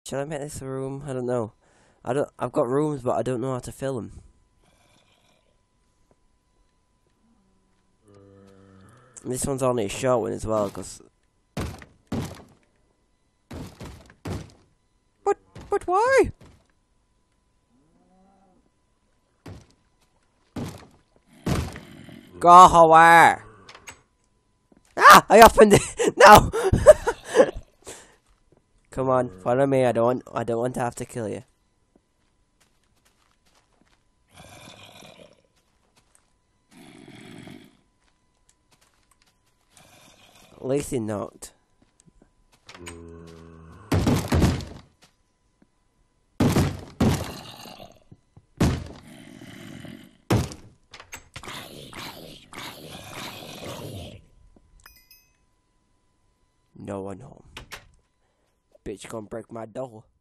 Shall I make this a room? I don't know. I've got rooms, but I don't know how to fill them. This one's only a short one as well, because... But why? Go away! Ah! I opened it! No! Come on, follow me. I don't want to have to kill you. At least he knocked. No one home. Bitch gonna break my door.